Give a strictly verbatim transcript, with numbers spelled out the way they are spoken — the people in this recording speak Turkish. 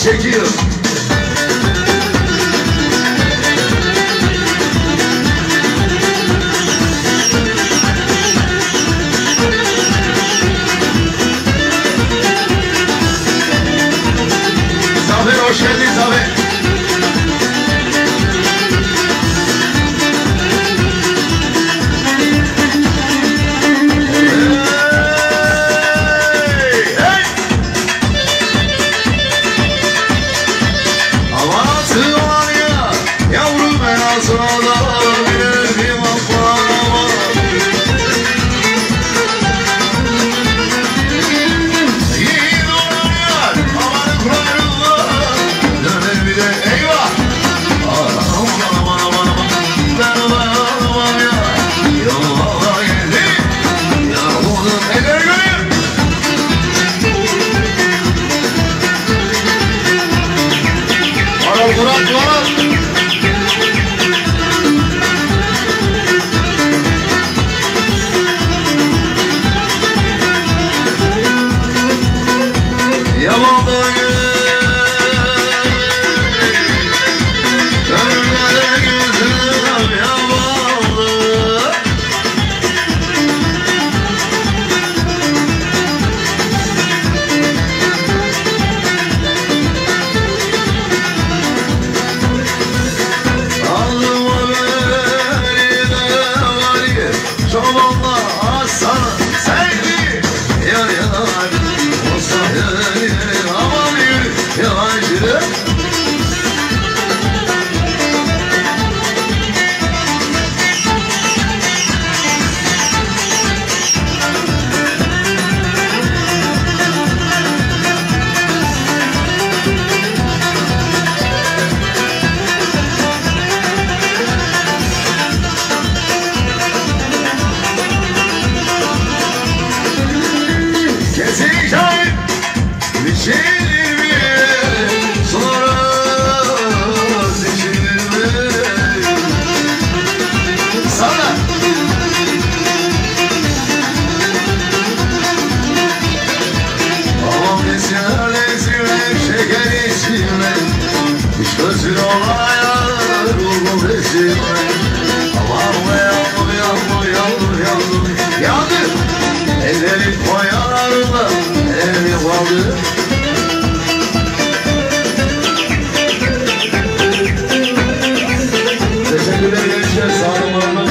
çekiyor. Zafer hoş geldin Zafer. Duran duran. Yalan da gönüllere gözüm yalandı. Çobanla aslanı sevdi yar yar. O sahil aman yürü yalancı. Biçilir mi? Sonra seçilir mi? Sana aman esir esir şeker içime. Hiç gözün olayar ruhum esime. Aman yandım yandım yandım yandım yandım. Ellerim koyarlarla elim kaldı. Teşekkürler gençler, sağ olun.